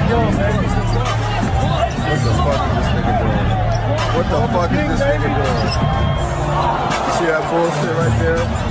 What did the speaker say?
going, man? What the fuck is this nigga doing? What the fuck is this nigga doing? See that bullshit right there?